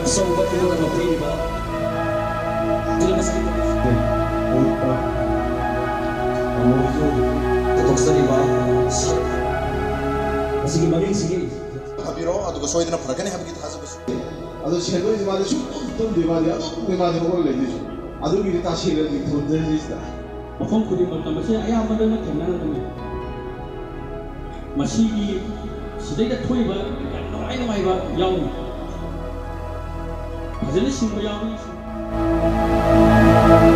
Sobat kita dapat terima. Terima kasih. Untuk terima. Sige bagi sige. Habiro aduga soidna farakani habiki thasabas. Ado chelo di mali shu tom di mali ado di mali ko le di. Ado gi ta shele di thonde di sta. Mafam khudi matam se aya madana thena na dumi. Masigi sidai da thoiba ngai ngai ba yaw. Fazana singba yaw.